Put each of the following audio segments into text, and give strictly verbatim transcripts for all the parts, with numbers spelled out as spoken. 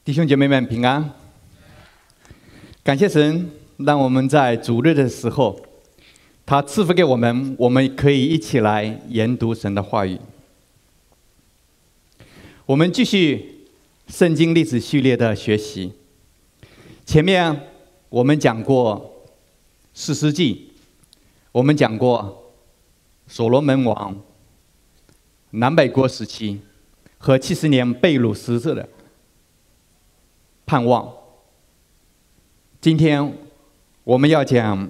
弟兄姐妹们平安，感谢神，让我们在主日的时候，他赐福给我们，我们可以一起来研读神的话语。我们继续圣经历史系列的学习。前面我们讲过士师记，我们讲过所罗门王、南北国时期和七十年被掳时期的盼望。今天我们要讲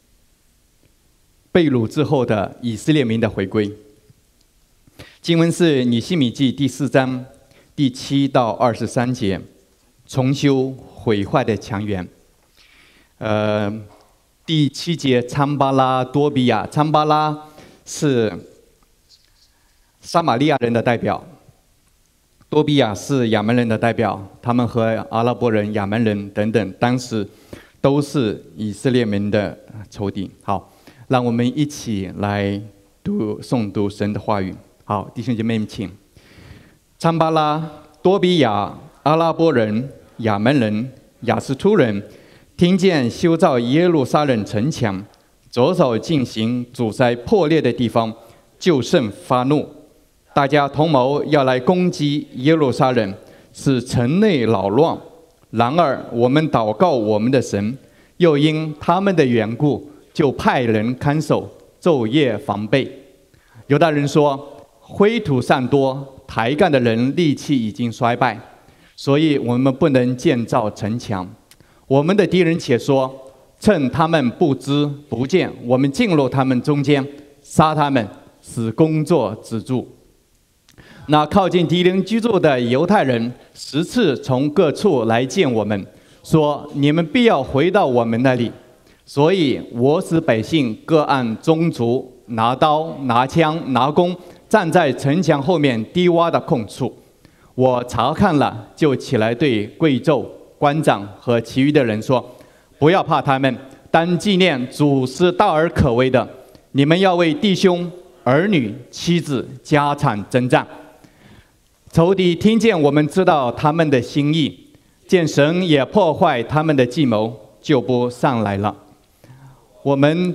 被掳之后的以色列民的回归。经文是尼希米记第四章第七到二十三节，重修毁坏的墙垣。呃，第七节，参巴拉、多比亚。参巴拉是撒玛利亚人的代表，多比亚是亚门人的代表，他们和阿拉伯人、亚门人等等，当时都是以色列民的仇敌。好，让我们一起来读诵读神的话语。好，弟兄姐妹们，请。参巴拉、多比亚、阿拉伯人、亚门人、亚斯突人，听见修造耶路撒冷城墙，着手进行阻塞破裂的地方，就甚发怒。大家同谋要来攻击耶路撒冷，使城内扰乱。然而我们祷告我们的神，又因他们的缘故，就派人看守，昼夜防备。犹大人说，灰土上多，抬杠的人力气已经衰败，所以我们不能建造城墙。我们的敌人且说，趁他们不知不见，我们进入他们中间，杀他们，使工作止住。那靠近敌人居住的犹太人十次从各处来见我们，说你们必要回到我们那里。所以我使百姓各按宗族拿刀拿枪拿弓，站在城墙后面低洼的空处。我查看了，就起来对贵胄、官长和其余的人说，不要怕他们，当纪念主是大而可畏的。你们要为弟兄、儿女、妻子、家产征战。仇敌听见我们知道他们的心意，见神也破坏他们的计谋，就不上来了。我们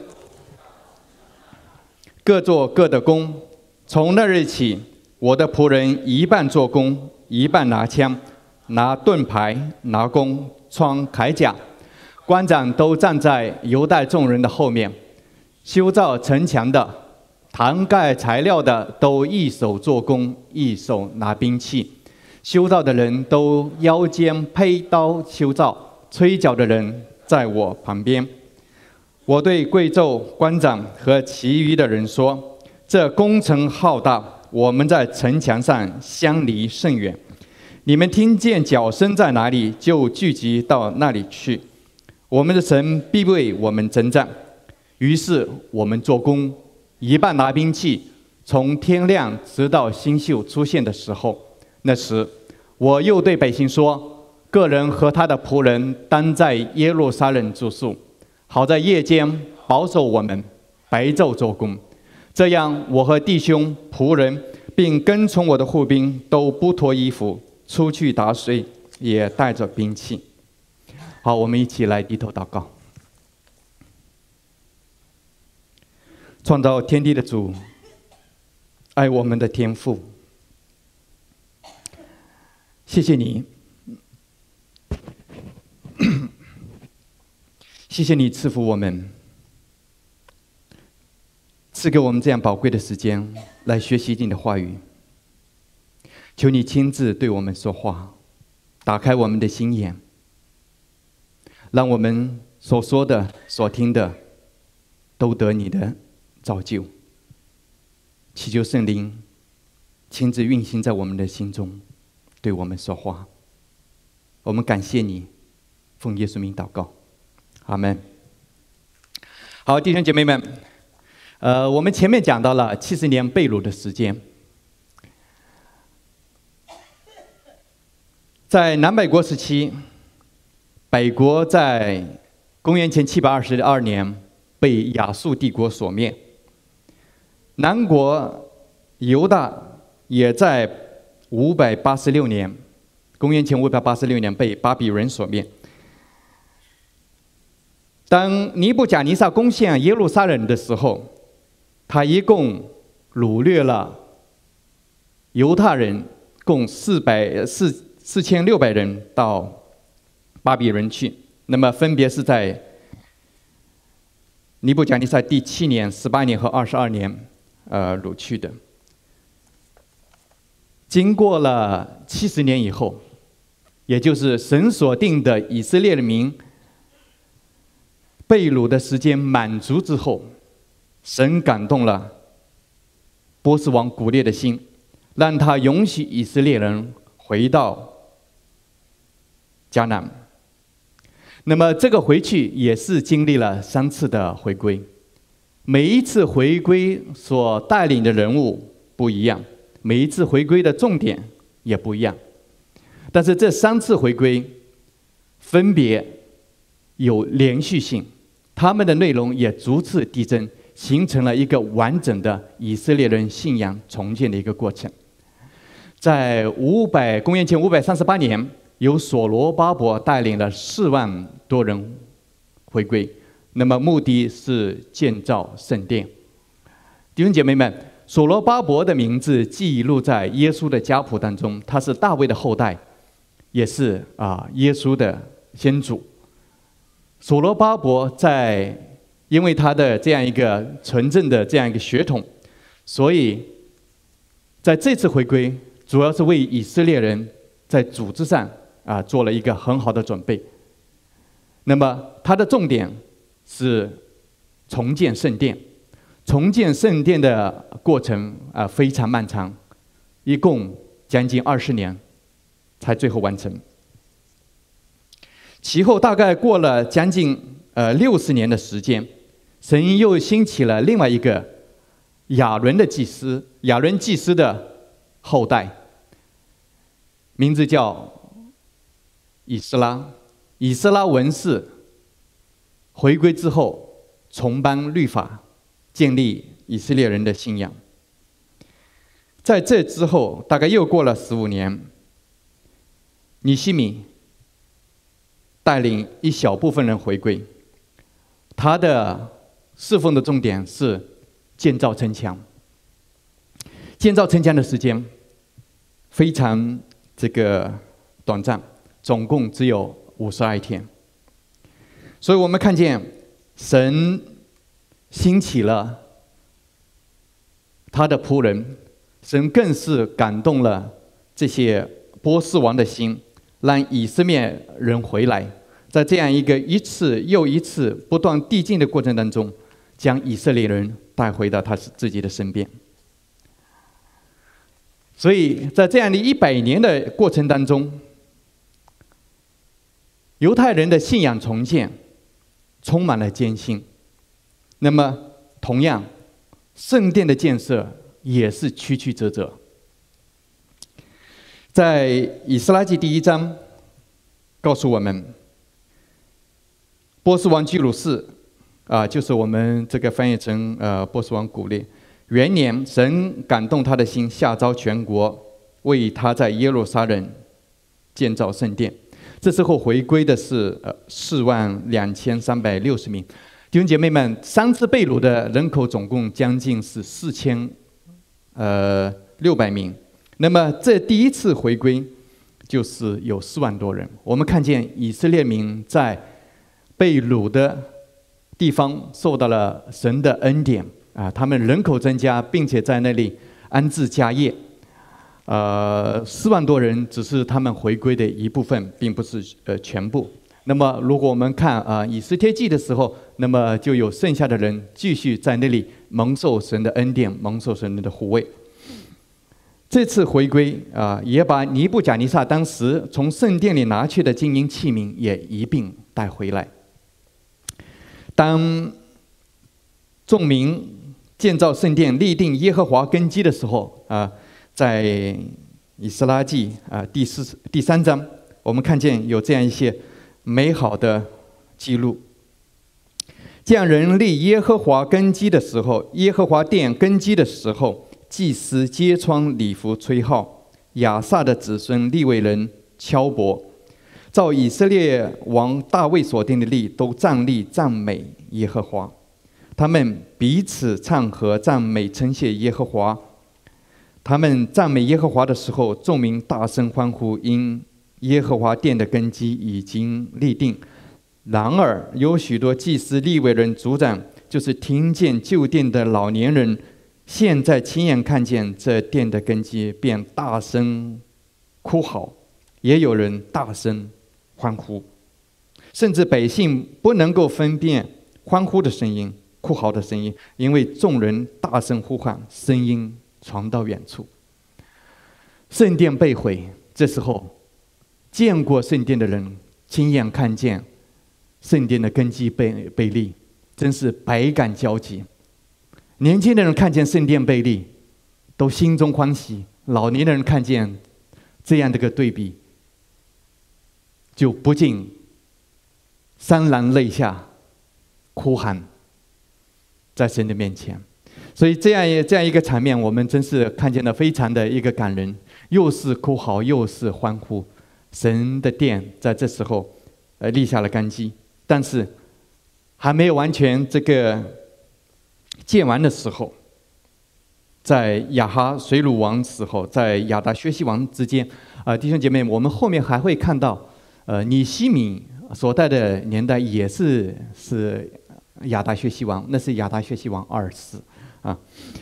各做各的工。从那日起，我的仆人一半做工，一半拿枪、拿盾牌、拿弓、穿铠甲。官长都站在犹大众人的后面。修造城墙的、扛盖材料的都一手做工，一手拿兵器。修造的人都腰间佩刀修造，吹角的人在我旁边。我对贵胄、官长和其余的人说，这工程浩大，我们在城墙上相离甚远。你们听见脚声在哪里，就聚集到那里去。我们的神必为我们征战。于是我们做工，一半拿兵器，从天亮直到星宿出现的时候。那时我又对百姓说，个人和他的仆人当在耶路撒冷住宿，好在夜间保守我们，白昼做工。这样我和弟兄、仆人并跟从我的护兵都不脱衣服，出去打水，也带着兵器。好，我们一起来低头祷告。创造天地的主，爱我们的天父，谢谢你，谢谢你赐福我们，赐给我们这样宝贵的时间来学习你的话语。求你亲自对我们说话，打开我们的心眼，让我们所说的、所听的都得你的造就。祈求圣灵亲自运行在我们的心中，对我们说话。我们感谢你，奉耶稣名祷告，阿们。好，弟兄姐妹们，呃，我们前面讲到了七十年被掳的时间。在南北国时期，北国在公元前七百二十二年被亚述帝国所灭，南国犹大也在五百八十六年公元前五百八十六年被巴比伦所灭。当尼布甲尼撒攻陷耶路撒冷的时候，他一共掳掠了犹太人共四百四四千六百人到巴比伦去。那么分别是在尼布甲尼撒第七年、十八年和二十二年，呃，掳去的。经过了七十年以后，也就是神所定的以色列人民被掳的时间满足之后，神感动了波斯王古列的心，让他允许以色列人回到迦南。那么这个回去也是经历了三次的回归，每一次回归所带领的人物不一样，每一次回归的重点也不一样，但是这三次回归分别有连续性，他们的内容也逐次递增，形成了一个完整的以色列人信仰重建的一个过程。在五百公元前五百三十八年，由所罗巴伯带领了四万多人回归，那么目的是建造圣殿。弟兄姐妹们，所罗巴伯的名字记录在耶稣的家谱当中，他是大卫的后代，也是啊耶稣的先祖。所罗巴伯在因为他的这样一个纯正的这样一个血统，所以在这次回归主要是为以色列人在组织上啊做了一个很好的准备。那么它的重点是重建圣殿。重建圣殿的过程啊非常漫长，一共将近二十年才最后完成。其后大概过了将近呃六十年的时间，神又兴起了另外一个亚伦的祭司，亚伦祭司的后代，名字叫以斯拉。以斯拉文士回归之后，重颁律法，建立以色列人的信仰。在这之后，大概又过了十五年，尼希米带领一小部分人回归，他的侍奉的重点是建造城墙。建造城墙的时间非常这个短暂，总共只有五十二天。所以我们看见神兴起了他的仆人，神更是感动了这些波斯王的心，让以色列人回来，在这样一个一次又一次不断递进的过程当中，将以色列人带回到他自己的身边。所以在这样的一百年的过程当中，犹太人的信仰重建充满了艰辛。那么同样，圣殿的建设也是曲曲折折。在以斯拉记第一章告诉我们，波斯王居鲁士啊，就是我们这个翻译成呃波斯王古列元年，神感动他的心，下召全国为他在耶路撒冷建造圣殿。这时候回归的是呃四万两千三百六十名。弟兄姐妹们，三次被掳的人口总共将近是四千呃六百名。那么这第一次回归就是有四万多人。我们看见以色列民在被掳的地方受到了神的恩典啊，他们人口增加，并且在那里安置家业。呃，四万多人只是他们回归的一部分，并不是呃全部。那么，如果我们看啊、呃《以斯帖记》的时候，那么就有剩下的人继续在那里蒙受神的恩典，蒙受神的护卫。这次回归啊、呃，也把尼布甲尼撒当时从圣殿里拿去的金银器皿也一并带回来。当众民建造圣殿、立定耶和华根基的时候啊。呃在以斯拉记啊第四第三章，我们看见有这样一些美好的记录。匠人立耶和华根基的时候，耶和华殿根基的时候，祭司揭穿礼服吹号，亚萨的子孙利未人敲钵，照以色列王大卫所定的例，都站立赞美耶和华。他们彼此唱和赞美称谢耶和华。他们赞美耶和华的时候，众民大声欢呼，因耶和华殿的根基已经立定。然而有许多祭司、利未人、族长，就是听见旧殿的老年人，现在亲眼看见这殿的根基，便大声哭嚎，也有人大声欢呼，甚至百姓不能够分辨欢呼的声音、哭嚎的声音，因为众人大声呼喊，声音传到远处。圣殿被毁，这时候见过圣殿的人亲眼看见圣殿的根基被被立，真是百感交集。年轻的人看见圣殿被立，都心中欢喜；老年的人看见这样的个对比，就不禁潸然泪下，哭喊在神的面前。所以这样这样一个场面，我们真是看见了非常的一个感人，又是哭嚎，又是欢呼。神的殿在这时候呃立下了根基，但是还没有完全这个建完的时候，在亚哈水鲁王死后，在亚达薛西王之间，啊、呃，弟兄姐妹，我们后面还会看到，呃，尼希米所在的年代也是是亚达薛西王，那是亚达薛西王二世啊。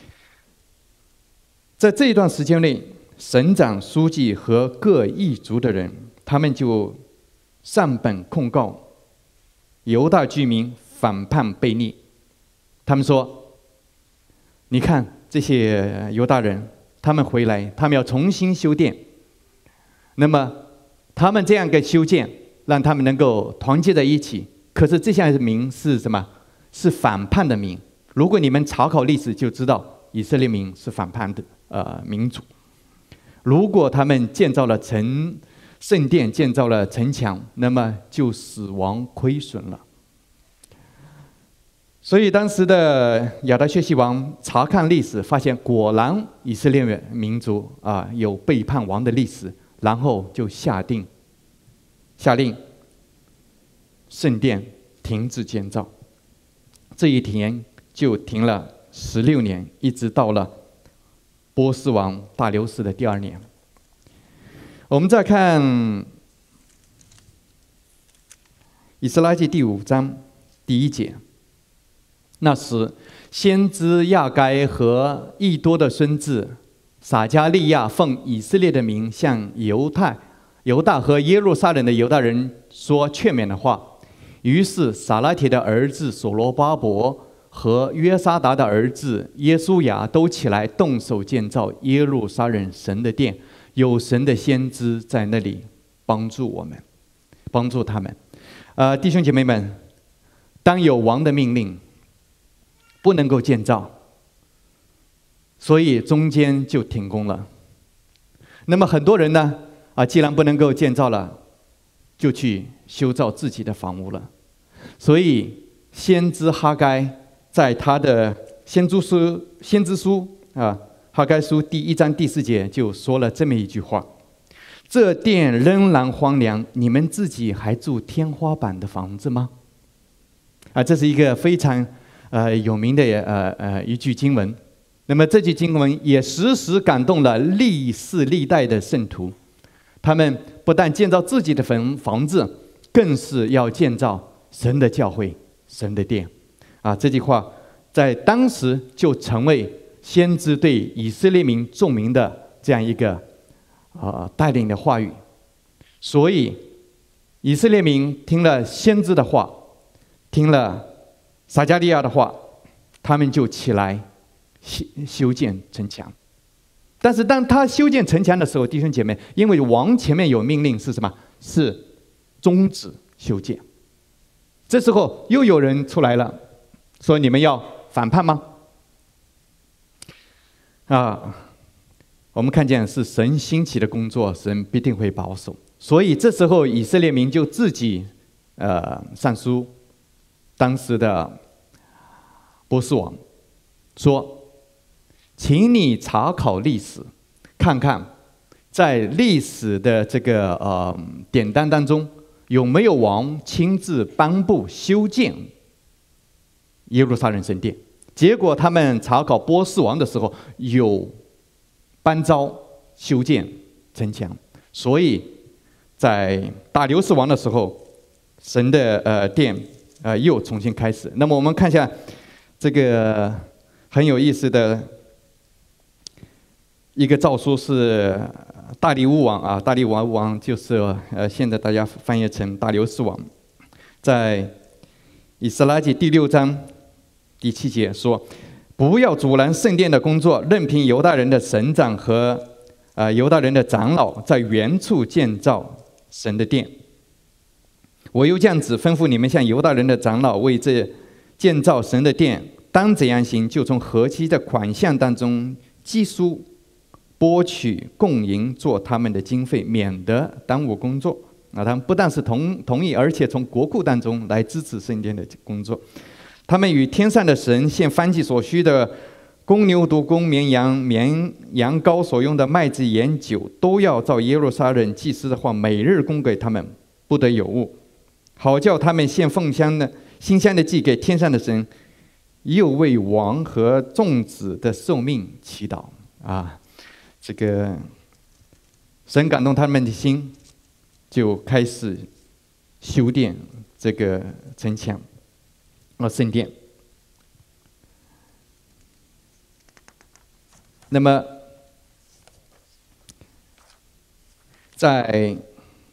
在这一段时间内，省长、书记和各异族的人，他们就上本控告犹大居民反叛悖逆。他们说：“你看这些犹大人，他们回来，他们要重新修殿。那么他们这样一个修建，让他们能够团结在一起。可是这项民是什么？是反叛的民。如果你们查考历史，就知道以色列民是反叛的呃民族。如果他们建造了城圣殿，建造了城墙，那么就死亡亏损了。”所以当时的亚达薛西王查看历史，发现果然以色列民族啊有背叛王的历史，然后就下定下令圣殿停止建造。这一停就停了十六年，一直到了波斯王大流士的第二年。我们再看以斯拉记第五章第一节。那时，先知亚该和益多的孙子撒迦利亚奉以色列的名，向犹太、犹大和耶路撒冷的犹大人说劝勉的话。于是，撒拉铁的儿子所罗巴伯和约沙达的儿子耶稣亚都起来动手建造耶路撒冷神的殿，有神的先知在那里帮助我们，帮助他们。呃，弟兄姐妹们，当有王的命令，不能够建造，所以中间就停工了。那么很多人呢，啊，既然不能够建造了，就去修造自己的房屋了。所以先知哈该在他的先知书先知书啊哈该书第一章第四节就说了这么一句话：这殿仍然荒凉，你们自己还住天花板的房子吗？啊，这是一个非常呃有名的呃呃一句经文。那么这句经文也时时感动了历世历代的圣徒，他们不但建造自己的房房子，更是要建造神的教会、神的殿。啊，这句话在当时就成为先知对以色列民众民的这样一个啊、呃、带领的话语。所以以色列民听了先知的话，听了撒迦利亚的话，他们就起来修修建城墙。但是当他修建城墙的时候，弟兄姐妹，因为王前面有命令是什么？是终止修建。这时候又有人出来了，说你们要反叛吗？啊，我们看见是神兴起的工作，神必定会保守。所以这时候以色列民就自己呃上书当时的波斯王，说请你查考历史，看看在历史的这个呃典当当中，有没有王亲自颁布修建耶路撒冷神殿？结果他们查考波斯王的时候，有颁诏修建城墙，所以在大流士王的时候，神的呃殿呃又重新开始。那么我们看一下这个很有意思的一个诏书，是大利乌王啊，大利乌王就是呃现在大家翻译成大流士王，在以斯拉记第六章第七节说：不要阻拦圣殿的工作，任凭犹大人的省长和呃犹大人的长老在原处建造神的殿。我又这样子吩咐你们，向犹大人的长老为这建造神的殿当怎样行，就从何期的款项当中计数拨取供银做他们的经费，免得耽误工作。啊，他们不但是同同意，而且从国库当中来支持圣殿的工作。他们与天上的神献燔祭所需的公牛犊、公绵羊、绵羊羔所用的麦子、盐酒，都要照耶路撒冷祭司的话，每日供给他们，不得有误，好叫他们献奉香的馨香的祭给天上的神，又为王和众子的寿命祈祷。啊，这个神感动他们的心，就开始修建这个城墙啊，圣殿。那么，在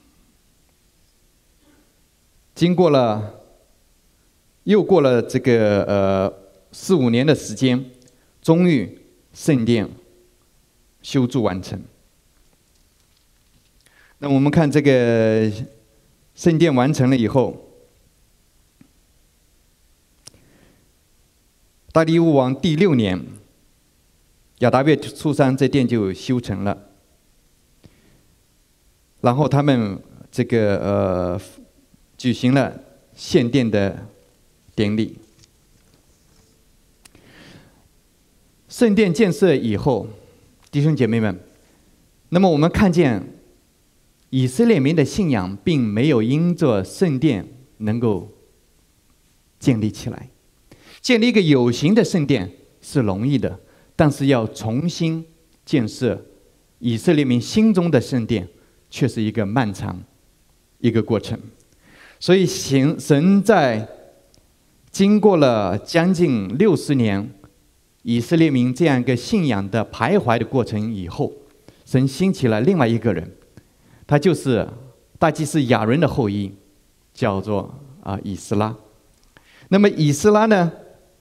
经过了又过了这个呃四五年的时间，终于圣殿修筑完成。那我们看这个圣殿完成了以后，大利乌王第六年，亚达月初三，这殿就修成了。然后他们这个呃举行了献殿的典礼。圣殿建设以后，弟兄姐妹们，那么我们看见以色列民的信仰并没有因着圣殿能够建立起来。建立一个有形的圣殿是容易的，但是要重新建设以色列民心中的圣殿，却是一个漫长一个过程。所以神在经过了将近六十年以色列民这样一个信仰的徘徊的过程以后，神兴起了另外一个人，他就是大祭司亚伦的后裔，叫做啊以斯拉。那么以斯拉呢，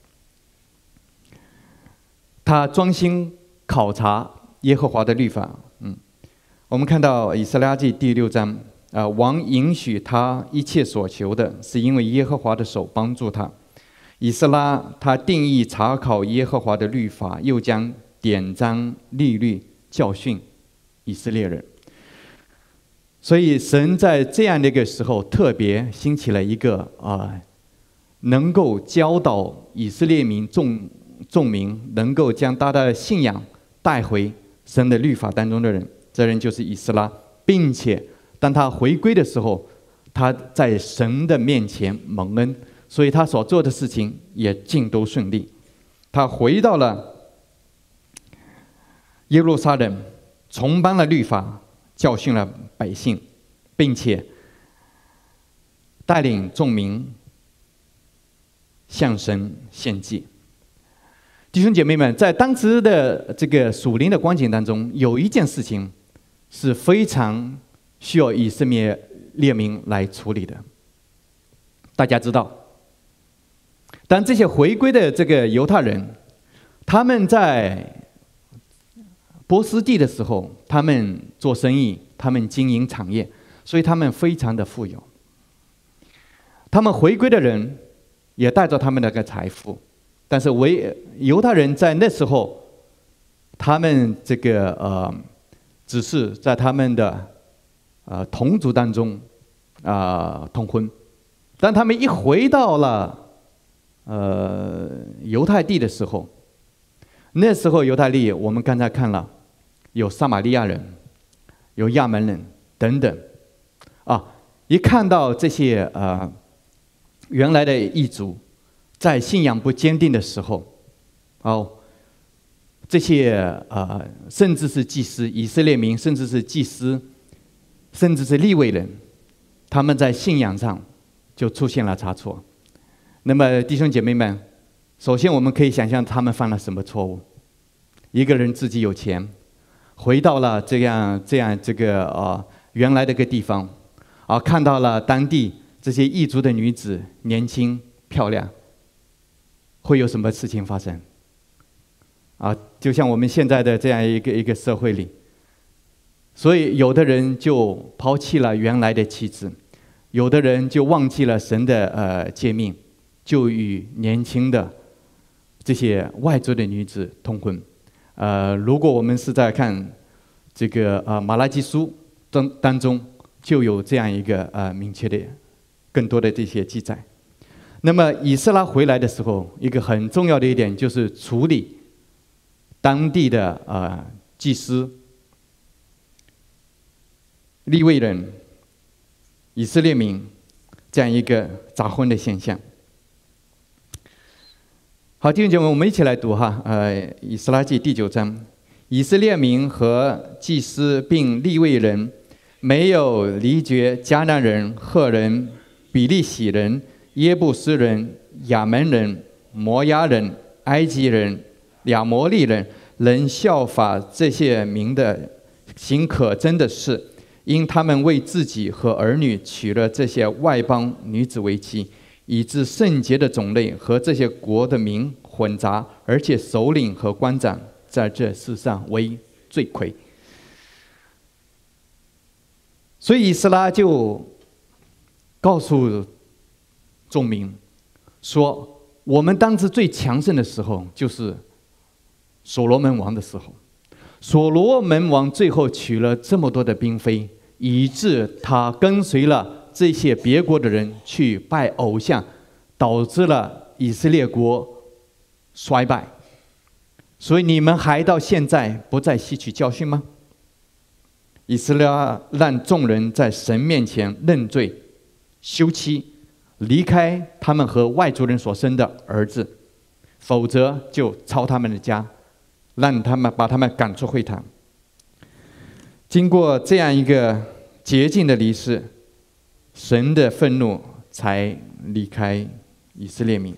他专心考察耶和华的律法。嗯，我们看到以斯拉记第六章，啊、呃，王允许他一切所求的，是因为耶和华的手帮助他。以斯拉他定义查考耶和华的律法，又将典章律律教训以色列人。所以神在这样的一个时候，特别兴起了一个啊、呃，能够教导以色列民众众民，能够将大家的信仰带回神的律法当中的人。这人就是以斯拉，并且当他回归的时候，他在神的面前蒙恩，所以他所做的事情也尽都顺利。他回到了耶路撒冷，重颁了律法，教训了百姓，并且带领众民向神献祭。弟兄姐妹们，在当时的这个属灵的光景当中，有一件事情是非常需要以色列民来处理的。大家知道，当这些回归的这个犹太人，他们在波斯地的时候，他们做生意，他们经营产业，所以他们非常的富有。他们回归的人也带着他们的个财富，但是为犹太人在那时候，他们这个呃，只是在他们的呃同族当中啊、呃、通婚，当他们一回到了呃犹太地的时候，那时候犹太地我们刚才看了有撒玛利亚人， 有亚门人等等。啊，一看到这些呃原来的异族在信仰不坚定的时候，哦，这些呃甚至是祭司以色列民，甚至是祭司，甚至是利未人，他们在信仰上就出现了差错。那么弟兄姐妹们，首先我们可以想象他们犯了什么错误。一个人自己有钱，回到了这样这样这个呃原来的一个地方，啊，看到了当地这些异族的女子年轻漂亮，会有什么事情发生？啊，就像我们现在的这样一个一个社会里，所以有的人就抛弃了原来的妻子，有的人就忘记了神的呃诫命，就与年轻的这些外族的女子通婚。呃，如果我们是在看这个呃马拉基书当当中，就有这样一个呃明确的更多的这些记载。那么以斯拉回来的时候，一个很重要的一点就是处理当地的呃祭司、利未人、以色列民这样一个杂婚的现象。好，弟兄姐妹，我们一起来读哈，呃，以斯拉记第九章，以色列民和祭司并利未人没有离绝迦南人、赫人、比利洗人、耶布斯人、亚门人、摩押人、埃及人、亚摩利人，能效法这些民的行可憎的事，因他们为自己和儿女娶了这些外邦女子为妻，以致圣洁的种类和这些国的民混杂，而且首领和官长在这世上为罪魁。所以以斯拉就告诉众民说，我们当时最强盛的时候就是所罗门王的时候，所罗门王最后娶了这么多的嫔妃，以致他跟随了这些别国的人去拜偶像，导致了以色列国衰败。所以你们还到现在不再吸取教训吗？以斯拉让众人在神面前认罪、休妻，离开他们和外族人所生的儿子，否则就抄他们的家，让他们把他们赶出会堂。经过这样一个洁净的离世，神的愤怒才离开以色列民。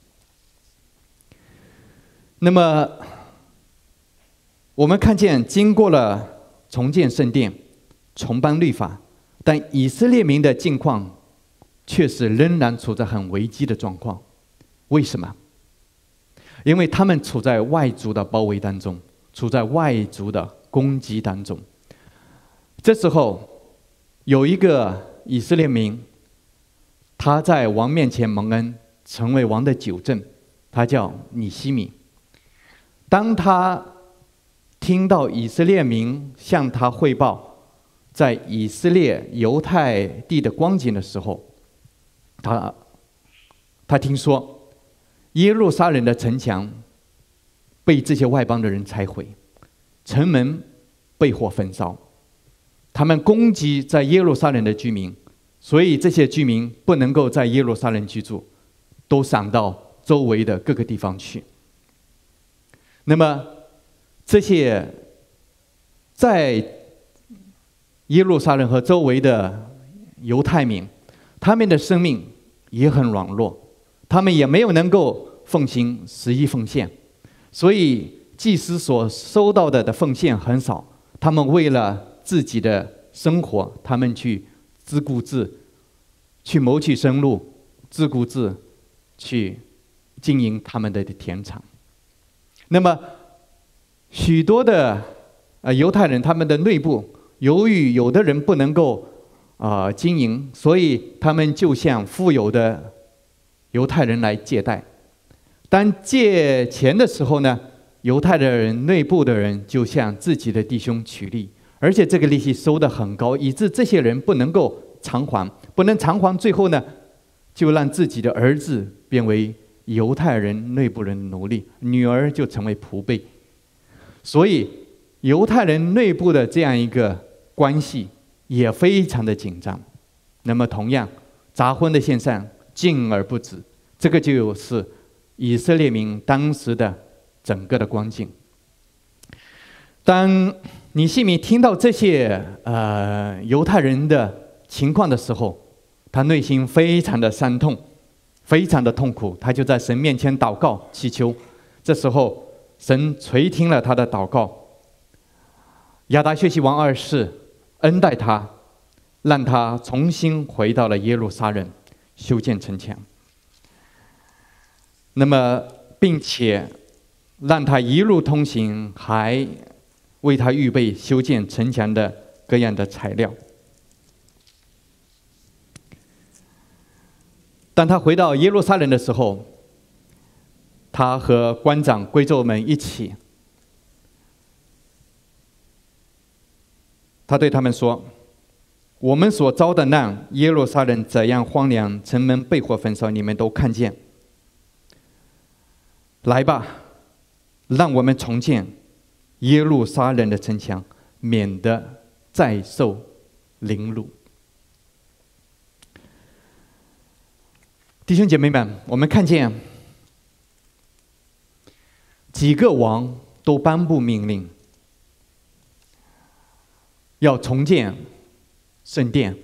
那么我们看见，经过了重建圣殿、重颁律法，但以色列民的境况确实仍然处在很危机的状况。为什么？因为他们处在外族的包围当中，处在外族的攻击当中。这时候有一个以色列民，他在王面前蒙恩，成为王的九正，他叫尼希米。当他听到以色列民向他汇报在以色列犹太地的光景的时候，他他听说耶路撒冷的城墙被这些外邦的人拆毁，城门被火焚烧，他们攻击在耶路撒冷的居民，所以这些居民不能够在耶路撒冷居住，都闪到周围的各个地方去。那么这些在耶路撒冷和周围的犹太民，他们的生命也很软弱，他们也没有能够奉行十一奉献，所以祭司所收到的的奉献很少。他们为了自己的生活，他们去自顾自去谋取生路，自顾自去经营他们的田场。那么许多的呃犹太人，他们的内部由于有的人不能够啊、呃、经营，所以他们就向富有的犹太人来借贷。当借钱的时候呢，犹太的人内部的人就向自己的弟兄取利，而且这个利息收得很高，以致这些人不能够偿还，不能偿还，最后呢，就让自己的儿子变为犹太人内部人的奴隶，女儿就成为仆婢。所以犹太人内部的这样一个关系也非常的紧张。那么同样，杂婚的现象进而不止，这个就是以色列民当时的整个的光景。当尼希米听到这些呃犹太人的情况的时候，他内心非常的伤痛，非常的痛苦，他就在神面前祷告祈求。这时候，神垂听了他的祷告，亚达薛西王二世恩待他，让他重新回到了耶路撒冷，修建城墙。那么，并且让他一路通行，还为他预备修建城墙的各样的材料。当他回到耶路撒冷的时候，他和官长、贵胄们一起，他对他们说：“我们所遭的难，耶路撒冷怎样荒凉，城门被火焚烧，你们都看见。来吧，让我们重建耶路撒冷的城墙，免得再受凌辱。”弟兄姐妹们，我们看见几个王都颁布命令，要重建圣殿，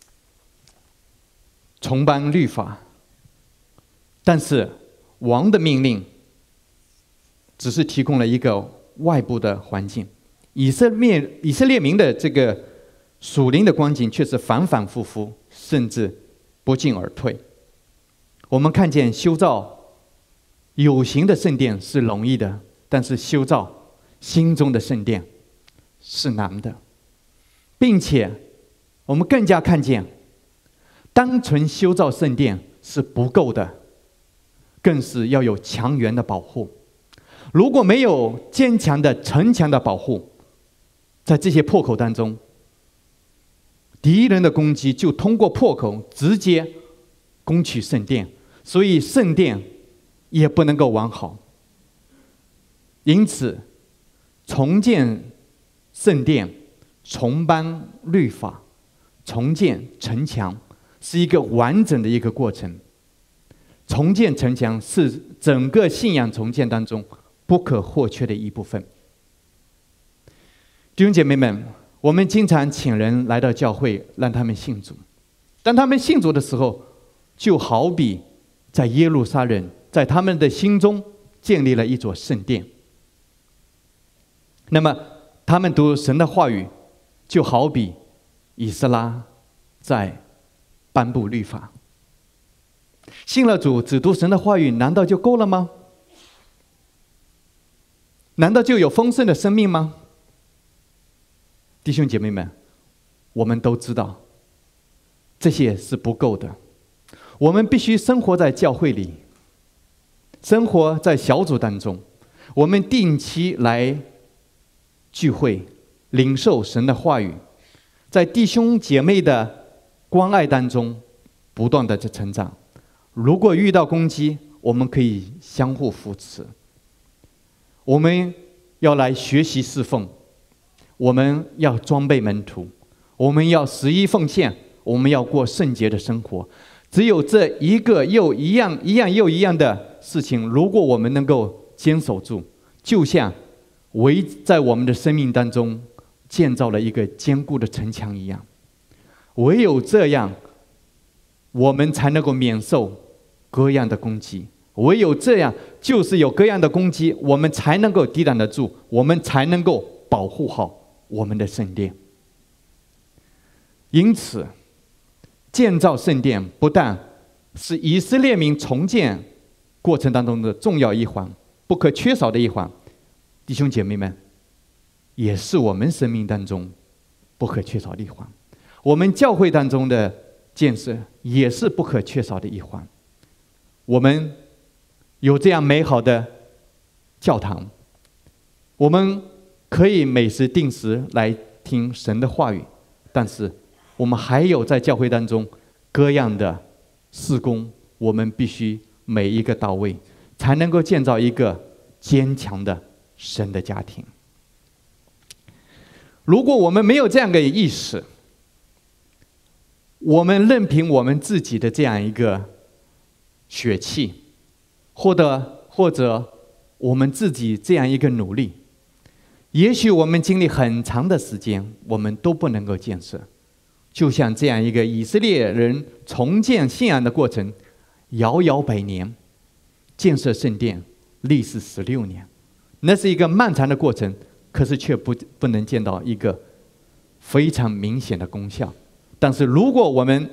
重颁律法。但是王的命令只是提供了一个外部的环境，以色列以色列民的这个属灵的光景却是反反复复，甚至不进而退。我们看见修造有形的圣殿是容易的，但是修造心中的圣殿是难的，并且我们更加看见，单纯修造圣殿是不够的，更是要有强援的保护。如果没有坚强的城墙的保护，在这些破口当中，敌人的攻击就通过破口直接攻取圣殿，所以圣殿也不能够完好。因此，重建圣殿、重颁律法、重建城墙是一个完整的一个过程。重建城墙是整个信仰重建当中不可或缺的一部分。弟兄姐妹们，我们经常请人来到教会，让他们信主。当他们信主的时候，就好比在耶路撒冷，在他们的心中建立了一座圣殿。那么，他们读神的话语，就好比以斯拉在颁布律法。信了主，只读神的话语，难道就够了吗？难道就有丰盛的生命吗？弟兄姐妹们，我们都知道，这些是不够的。我们必须生活在教会里，生活在小组当中，我们定期来聚会，领受神的话语，在弟兄姐妹的关爱当中，不断的在成长。如果遇到攻击，我们可以相互扶持。我们要来学习侍奉，我们要装备门徒，我们要十一奉献，我们要过圣洁的生活。只有这一个又一样、一样又一样的事情，如果我们能够坚守住，就像围在我们的生命当中建造了一个坚固的城墙一样。唯有这样，我们才能够免受各样的攻击。唯有这样，就是有各样的攻击，我们才能够抵挡得住，我们才能够保护好我们的圣殿。因此，建造圣殿不但是以色列民重建过程当中的重要一环，不可缺少的一环，弟兄姐妹们，也是我们生命当中不可缺少的一环。我们教会当中的建设也是不可缺少的一环。我们有这样美好的教堂，我们可以每时定时来听神的话语，但是我们还有在教会当中各样的事工，我们必须每一个到位，才能够建造一个坚强的神的家庭。 如果我们没有这样的意识，我们任凭我们自己的这样一个血气，或者或者我们自己这样一个努力，也许我们经历很长的时间，我们都不能够建设。就像这样一个以色列人重建信仰的过程，遥遥百年，建设圣殿历时十六年，那是一个漫长的过程，可是却不不能见到一个非常明显的功效。但是如果我们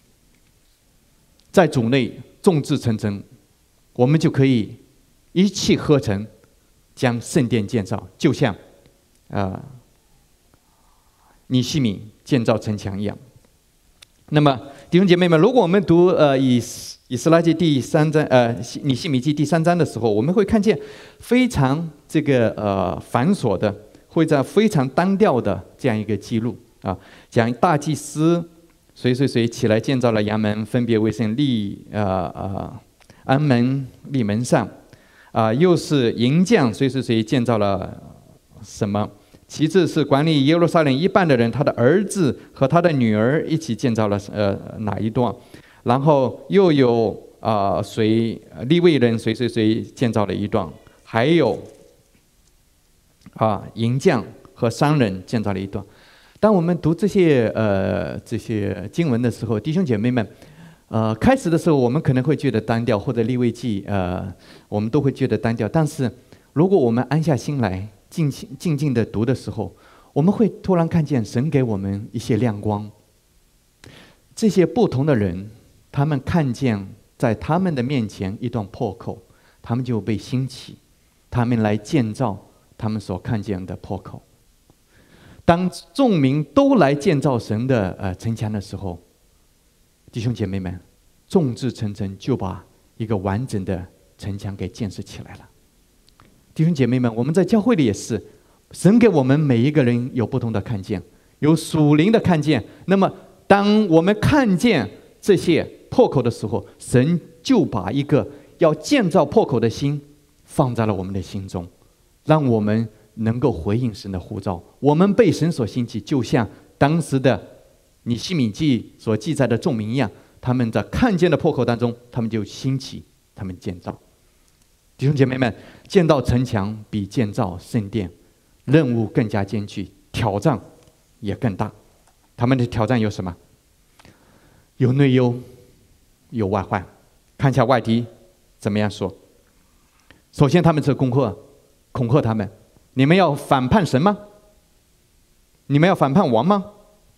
在主内众志成城，我们就可以一气呵成，将圣殿建造，就像呃尼希米建造城墙一样。那么弟兄姐妹们，如果我们读呃以以斯拉记第三章呃尼希米记第三章的时候，我们会看见非常这个呃繁琐的，或者非常单调的这样一个记录啊，讲大祭司谁谁谁起来建造了阳门，分别为圣立呃呃安门立门上啊、呃，又是银匠谁谁谁建造了什么。其次是管理耶路撒冷一半的人，他的儿子和他的女儿一起建造了呃哪一段，然后又有啊、呃、谁利未人谁谁谁建造了一段，还有啊银匠和商人建造了一段。当我们读这些呃这些经文的时候，弟兄姐妹们，呃开始的时候我们可能会觉得单调，或者利未记呃我们都会觉得单调，但是如果我们安下心来，静静静的读的时候，我们会突然看见神给我们一些亮光。这些不同的人，他们看见在他们的面前一段破口，他们就被兴起，他们来建造他们所看见的破口。当众民都来建造神的呃城墙的时候，弟兄姐妹们，众志成城，就把一个完整的城墙给建设起来了。弟兄姐妹们，我们在教会里也是，神给我们每一个人有不同的看见，有属灵的看见。那么当我们看见这些破口的时候，神就把一个要建造破口的心放在了我们的心中，让我们能够回应神的呼召。我们被神所兴起，就像当时的尼希米记所记载的众民一样，他们在看见的破口当中，他们就兴起，他们建造。弟兄姐妹们，建造城墙比建造圣殿任务更加艰巨，挑战也更大。他们的挑战有什么？有内忧，有外患。看一下外敌怎么样说。首先，他们是恐吓，恐吓他们：你们要反叛神吗？你们要反叛王吗？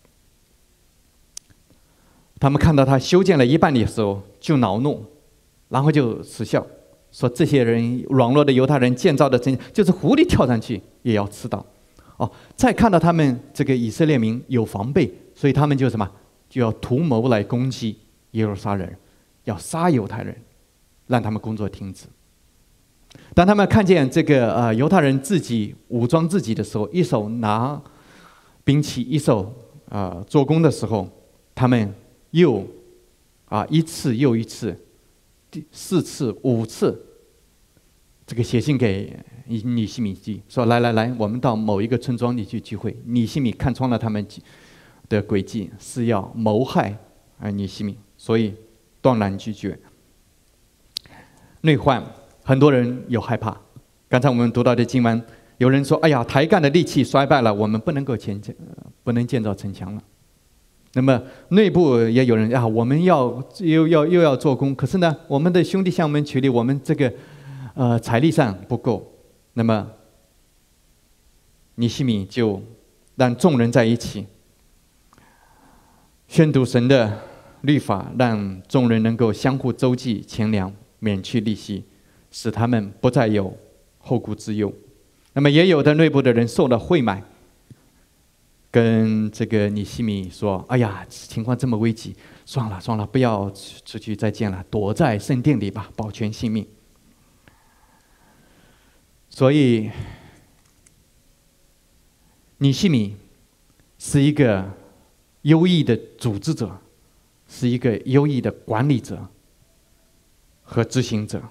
他们看到他修建了一半的时候，就恼怒，然后就耻笑。说这些人软弱的犹太人建造的城，就是狐狸跳上去也要吃到。哦，再看到他们这个以色列民有防备，所以他们就什么，就要图谋来攻击耶路撒冷，要杀犹太人，让他们工作停止。当他们看见这个呃犹太人自己武装自己的时候，一手拿兵器，一手啊、呃、做工的时候，他们又啊、呃、一次又一次。第四次、五次，这个写信给尼希米记，说：“来来来，我们到某一个村庄里去聚会。”尼希米看穿了他们的诡计，是要谋害啊尼希米，所以断然拒绝。内患，很多人有害怕。刚才我们读到的经文，有人说：“哎呀，台干的力气衰败了，我们不能够建不能建造城墙了。”那么内部也有人啊，我们要又要又要做工，可是呢，我们的兄弟向我们取力，我们这个呃财力上不够。那么尼希米就让众人在一起宣读神的律法，让众人能够相互周济钱粮，免去利息，使他们不再有后顾之忧。那么也有的内部的人受了贿买，跟这个尼希米说：“哎呀，情况这么危急，算了算了，不要出去再见了，躲在圣殿里吧，保全性命。”所以，尼希米是一个优异的组织者，是一个优异的管理者和执行者。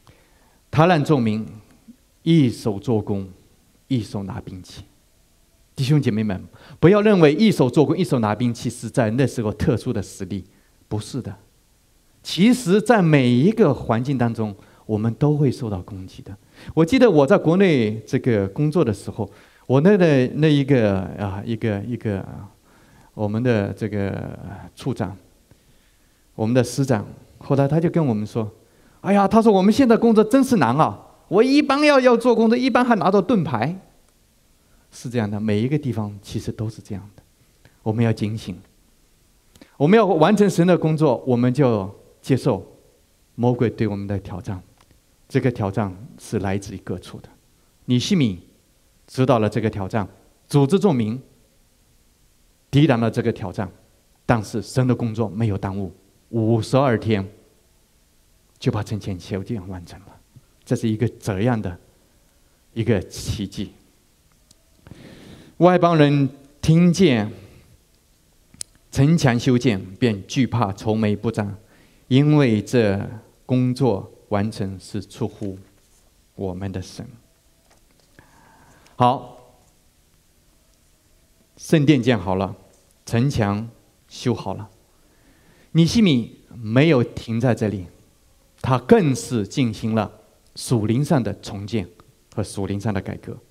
他让众民一手做工，一手拿兵器。 弟兄姐妹们，不要认为一手做工一手拿兵器是在那时候特殊的实力，不是的。其实在每一个环境当中，我们都会受到攻击的。我记得我在国内这个工作的时候，我那的那一个啊一个一个我们的这个处长，我们的师长，后来他就跟我们说：“哎呀，他说我们现在工作真是难啊！我一般要要做工作，一般还拿到盾牌。”是这样的，每一个地方其实都是这样的。我们要警醒，我们要完成神的工作，我们就接受魔鬼对我们的挑战。这个挑战是来自于各处的。尼希米知道了这个挑战，组织众民抵挡了这个挑战，但是神的工作没有耽误，五十二天就把城墙修建完成了。这是一个怎样的一个奇迹？外邦人听见城墙修建，便惧怕，愁眉不展，因为这工作完成是出乎我们的神。好，圣殿建好了，城墙修好了。尼希米没有停在这里，他更是进行了属灵上的重建和属灵上的改革。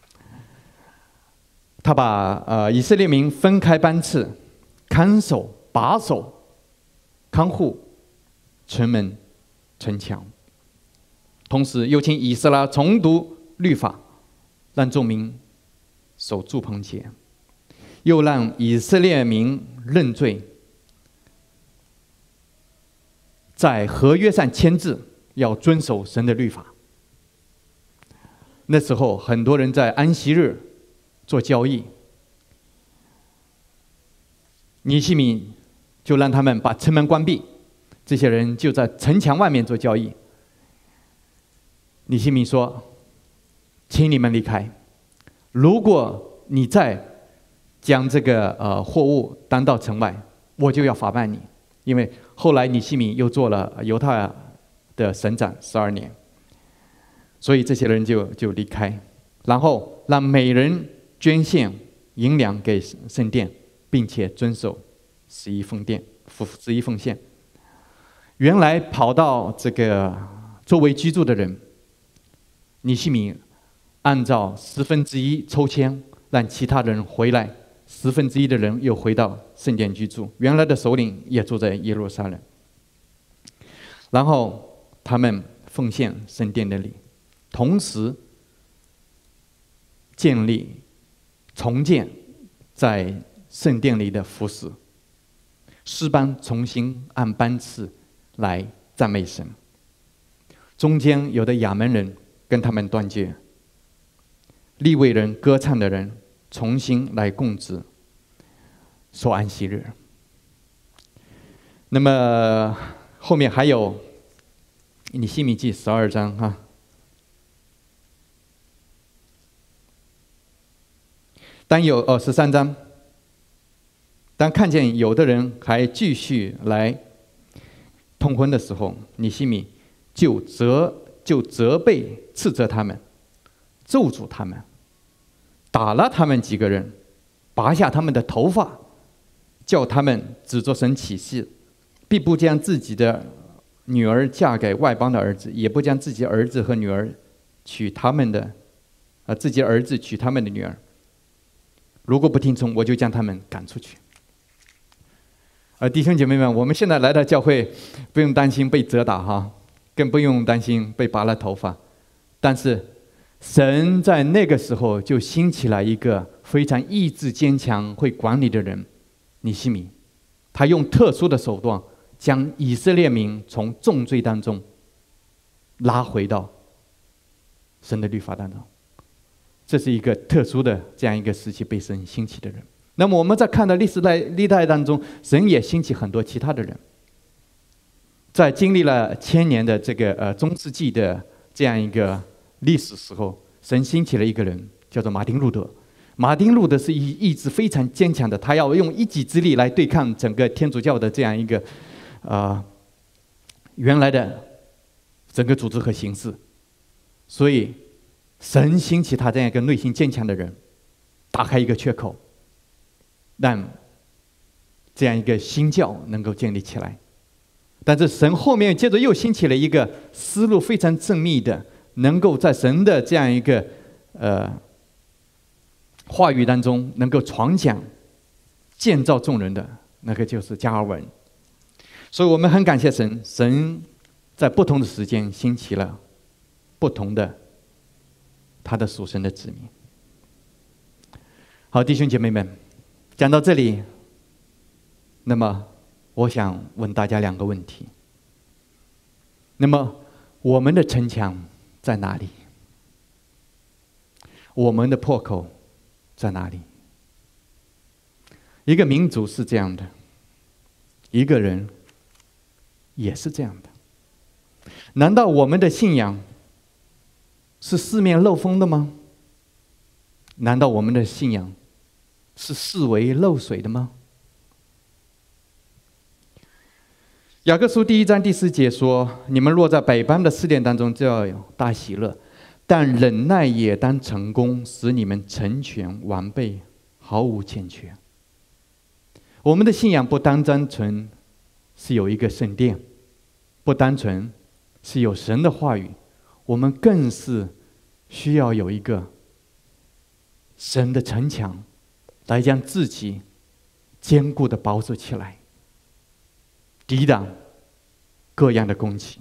他把呃以色列民分开班次，看守、把守、看护城门、城墙，同时又请以斯拉重读律法，让众民守住棚节，又让以色列民认罪，在合约上签字，要遵守神的律法。那时候很多人在安息日做交易，尼希米就让他们把城门关闭，这些人就在城墙外面做交易。尼希米说：“请你们离开，如果你再将这个呃货物搬到城外，我就要法办你。”因为后来尼希米又做了犹太的省长十二年，所以这些人就就离开，然后让每人捐献银两给圣殿，并且遵守十一奉献。十一奉献。原来跑到这个周围居住的人，尼希米按照十分之一抽签，让其他人回来，十分之一的人又回到圣殿居住。原来的首领也住在耶路撒冷，然后他们奉献圣殿的礼，同时建立、重建在圣殿里的服饰，诗班重新按班次来赞美神。中间有的亚门人跟他们断绝，利未人、歌唱的人重新来供职，守安息日。那么后面还有尼希米记十二章哈。当有哦十三章，当看见有的人还继续来通婚的时候，尼希米就责就责备斥责他们，咒诅他们，打了他们几个人，拔下他们的头发，叫他们指着神起誓，必不将自己的女儿嫁给外邦的儿子，也不将自己儿子和女儿娶他们的，呃，自己的儿子娶他们的女儿。如果不听从，我就将他们赶出去。而弟兄姐妹们，我们现在来到教会，不用担心被责打哈，更不用担心被拔了头发。但是，神在那个时候就兴起了一个非常意志坚强、会管理的人，尼希米。他用特殊的手段，将以色列民从重罪当中拉回到神的律法当中。这是一个特殊的这样一个时期被神兴起的人。那么我们在看到历史代历代当中，神也兴起很多其他的人。在经历了千年的这个呃中世纪的这样一个历史时候，神兴起了一个人，叫做马丁路德。马丁路德是意意志非常坚强的，他要用一己之力来对抗整个天主教的这样一个啊、呃、原来的整个组织和形式。所以神兴起他这样一个内心坚强的人， 打开一个缺口，让这样一个新教能够建立起来。但是神后面接着又兴起了一个思路非常缜密的，能够在神的这样一个呃话语当中能够传讲、建造众人的那个就是加尔文。所以我们很感谢神，神在不同的时间兴起了不同的他的属神的子民。好，弟兄姐妹们，讲到这里，那么我想问大家两个问题。那么我们的城墙在哪里？我们的破口在哪里？一个民族是这样的，一个人也是这样的。难道我们的信仰是四面漏风的吗？难道我们的信仰是四围漏水的吗？雅各书第一章第四节说：“你们若在百般的试炼当中，就要有大喜乐；但忍耐也当成功，使你们成全完备，毫无欠缺。”我们的信仰不单单纯是有一个圣殿，不单纯是有神的话语，我们更是需要有一个神的城墙，来将自己坚固的保守起来，抵挡各样的攻击。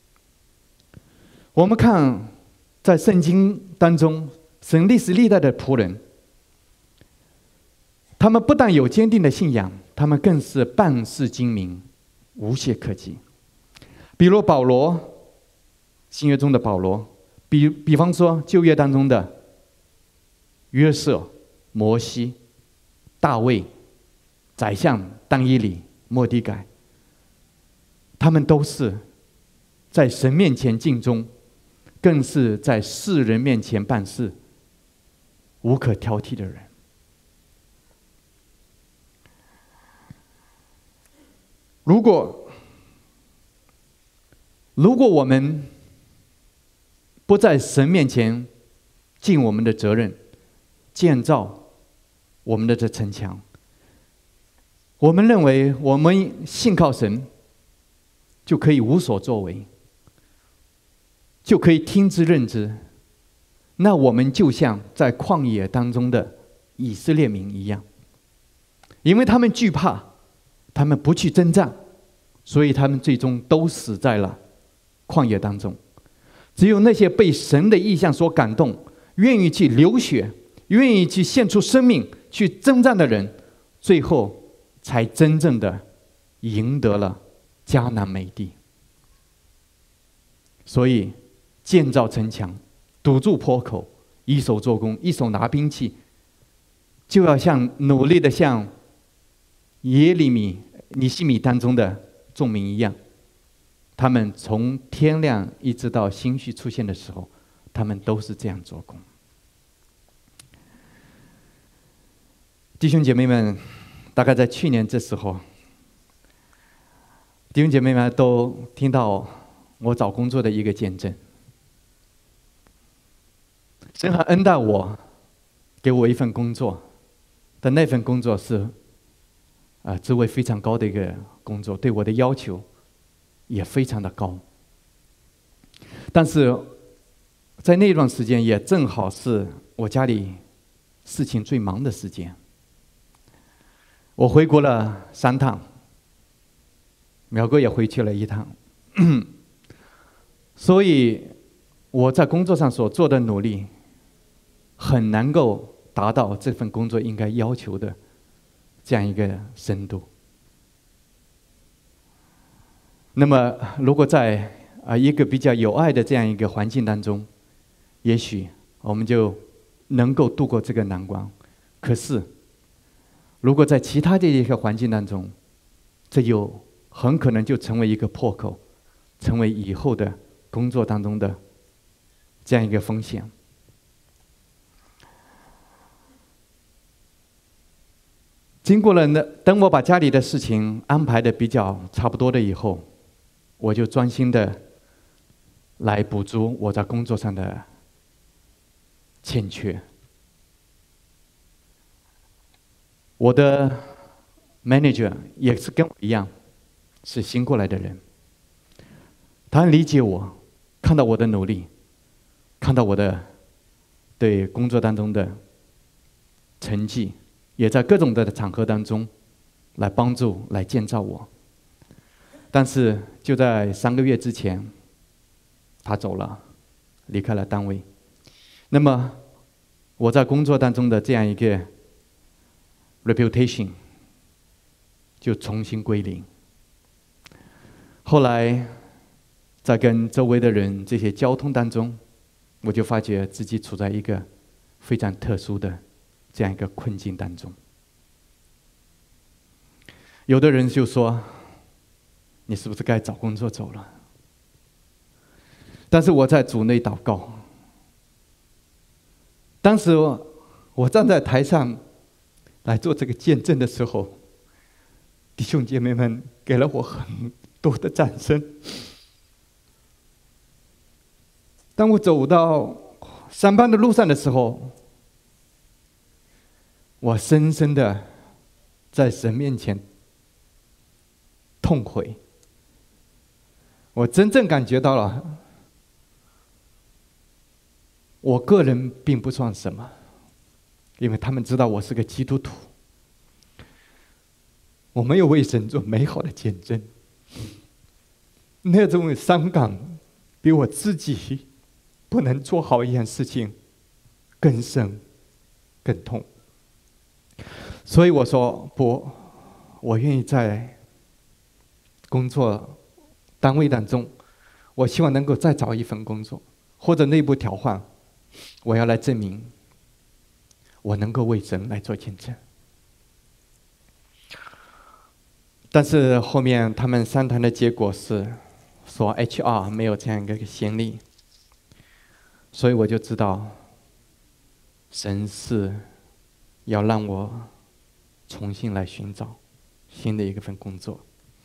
我们看在圣经当中，神历史历代的仆人，他们不但有坚定的信仰，他们更是办事精明，无懈可击。比如保罗，新约中的保罗，比比方说旧约当中的约瑟、摩西、大卫、宰相但以理、末底改，他们都是在神面前尽忠，更是在世人面前办事无可挑剔的人。如果如果我们不在神面前尽我们的责任，建造我们的这城墙，我们认为我们信靠神就可以无所作为，就可以听之任之，那我们就像在旷野当中的以色列民一样，因为他们惧怕，他们不去征战，所以他们最终都死在了旷野当中。只有那些被神的意象所感动，愿意去流血，愿意去献出生命去征战的人，最后才真正的赢得了迦南美地。所以建造城墙，堵住坡口，一手做工，一手拿兵器，就要像努力的像耶利米、尼希米当中的众民一样，他们从天亮一直到星序出现的时候，他们都是这样做工。弟兄姐妹们，大概在去年这时候，弟兄姐妹们都听到我找工作的一个见证。神很恩待我，给我一份工作，但那份工作是啊、呃、职位非常高的一个工作，对我的要求也非常的高。但是在那段时间也正好是我家里事情最忙的时间，我回国了三趟，淼哥也回去了一趟，所以我在工作上所做的努力很难够达到这份工作应该要求的这样一个深度。那么如果在啊一个比较有爱的这样一个环境当中，也许我们就能够度过这个难关。可是如果在其他的一个环境当中，这就很可能就成为一个破口，成为以后的工作当中的这样一个风险。经过了那，等我把家里的事情安排的比较差不多的以后，我就专心的来补足我在工作上的欠缺。 我的 manager 也是跟我一样，是新过来的人。他理解我，看到我的努力，看到我的对工作当中的成绩，也在各种的场合当中来帮助、来建造我。但是就在三个月之前，他走了，离开了单位。那么我在工作当中的这样一个 reputation 就重新归零。后来在跟周围的人这些交通当中，我就发觉自己处在一个非常特殊的这样一个困境当中。有的人就说：“你是不是该找工作走了？”但是我在主内祷告。当时我站在台上来做这个见证的时候，弟兄姐妹们给了我很多的掌声。当我走到上班的路上的时候，我深深的在神面前痛悔。我真正感觉到了，我个人并不算什么，因为他们知道我是个基督徒。我没有为神做美好的见证，那种伤感比我自己不能做好一件事情更深更痛。所以我说不，我愿意在工作单位当中，我希望能够再找一份工作，或者内部调换，我要来证明我能够为神来做见证。但是后面他们商谈的结果是说 H R 没有这样一个先例，所以我就知道神是要让我重新来寻找新的一个份工作。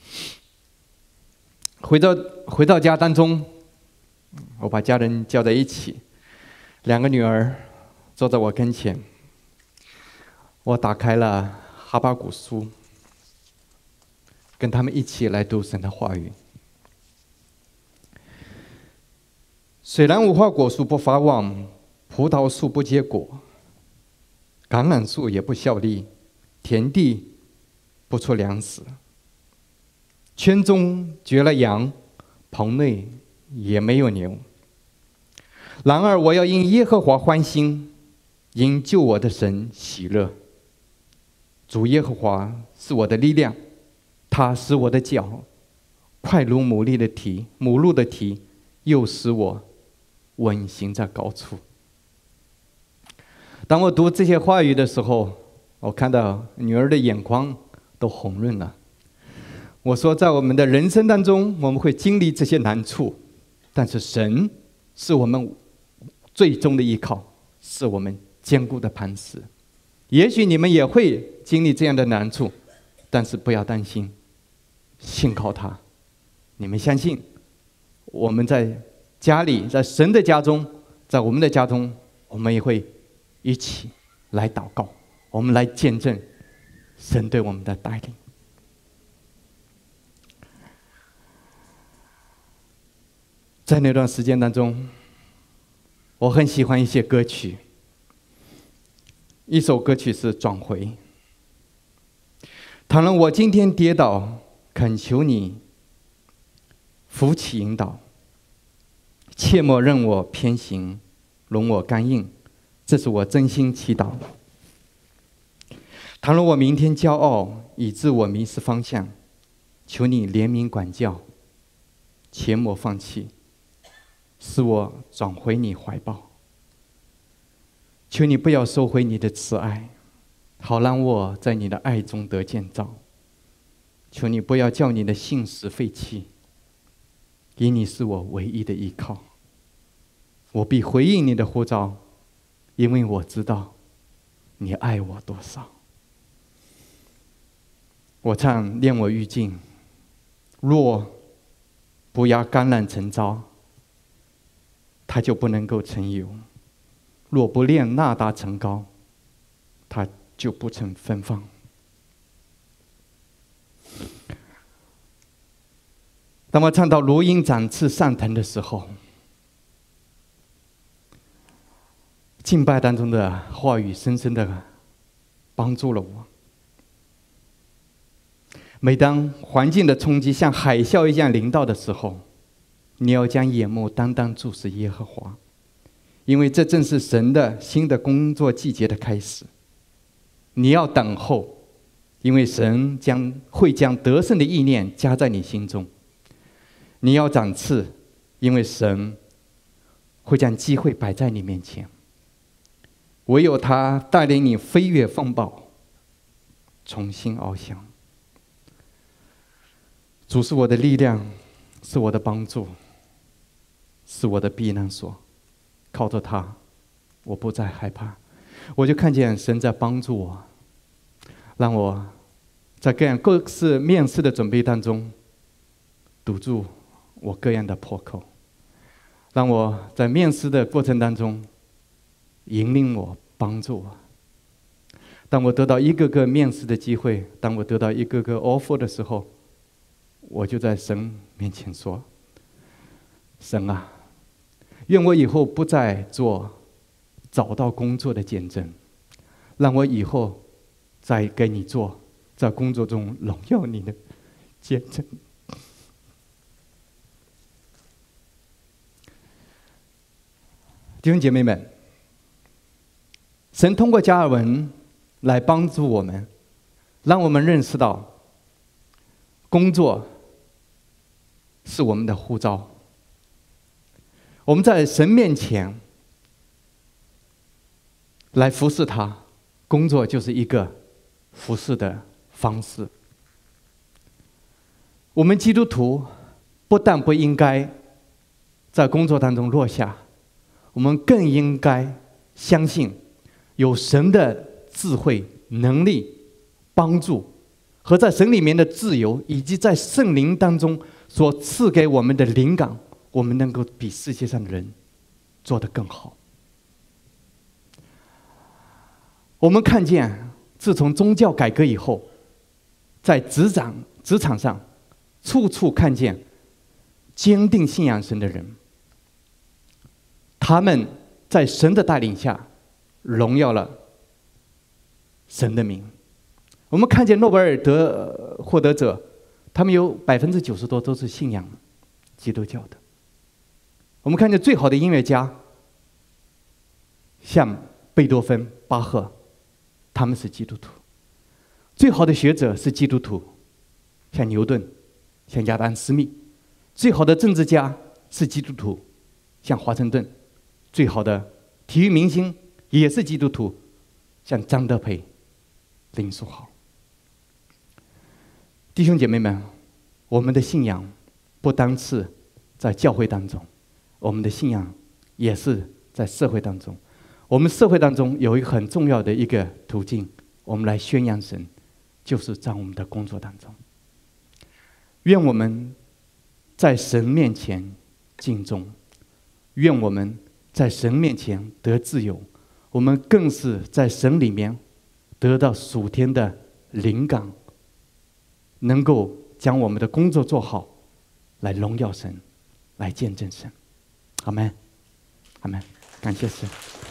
回到回到家当中，我把家人叫在一起，两个女儿坐在我跟前，我打开了哈巴谷书，跟他们一起来读神的话语。虽然无花果树不发旺，葡萄树不结果，橄榄树也不效力，田地不出粮食，圈中绝了羊，棚内也没有牛。然而我要因耶和华欢心，因救我的神喜乐。主耶和华是我的力量，他使我的脚快如母鹿的蹄，母鹿的蹄，又使我稳行在高处。当我读这些话语的时候，我看到女儿的眼眶都红润了。我说，在我们的人生当中，我们会经历这些难处，但是神是我们最终的依靠，是我们坚固的磐石。也许你们也会经历这样的难处，但是不要担心，信靠他。你们相信，我们在家里，在神的家中，在我们的家中，我们也会一起来祷告，我们来见证神对我们的带领。在那段时间当中，我很喜欢一些歌曲，一首歌曲是《转回》。倘若我今天跌倒，恳求你扶起引导，切莫任我偏行，容我刚硬，这是我真心祈祷。倘若我明天骄傲，以致我迷失方向，求你怜悯管教，切莫放弃，使我转回你怀抱。求你不要收回你的慈爱，好让我在你的爱中得建造。求你不要叫你的信实废弃，因你是我唯一的依靠。我必回应你的呼召，因为我知道你爱我多少。我唱恋我愈近，若不压橄榄成渣，它就不能够成油；若不炼纳达成膏，它就不成芬芳。 当我唱到如鹰展翅上腾的时候，敬拜当中的话语深深的帮助了我。每当环境的冲击像海啸一样临到的时候，你要将眼目单单注视耶和华，因为这正是神的新的工作季节的开始。你要等候，因为神将会将得胜的意念加在你心中。你要展翅，因为神会将机会摆在你面前。唯有他带领你飞越风暴，重新翱翔。主是我的力量，是我的帮助，是我的避难所。靠着他，我不再害怕。我就看见神在帮助我，让我在各样各式面试的准备当中堵住我各样的破口，让我在面试的过程当中引领我，帮助我。当我得到一个个面试的机会，当我得到一个个 offer 的时候，我就在神面前说：神啊，愿我以后不再做找到工作的见证，让我以后再给你做在工作中荣耀你的见证。弟兄姐妹们，神通过加尔文来帮助我们，让我们认识到工作是我们的呼召。我们在神面前来服侍他，工作就是一个服侍的方式。我们基督徒不但不应该在工作当中落下，我们更应该相信有神的智慧、能力、帮助，和在神里面的自由，以及在圣灵当中所赐给我们的灵感，我们能够比世界上的人做得更好。我们看见，自从宗教改革以后，在职场职场上，处处看见坚定信仰神的人，他们在神的带领下荣耀了神的名。我们看见诺贝尔得获得者，他们有百分之九十多都是信仰基督教的。我们看见最好的音乐家，像贝多芬、巴赫，他们是基督徒；最好的学者是基督徒，像牛顿、像亚当·斯密；最好的政治家是基督徒，像华盛顿；最好的体育明星也是基督徒，像张德培、林书豪。弟兄姐妹们，我们的信仰不单是在教会当中，我们的信仰也是在社会当中。我们社会当中有一个很重要的一个途径，我们来宣扬神，就是在我们的工作当中。愿我们在神面前敬重，愿我们在神面前得自由，我们更是在神里面得到属天的灵感，能够将我们的工作做好，来荣耀神，来见证神。阿们，阿们，感谢神。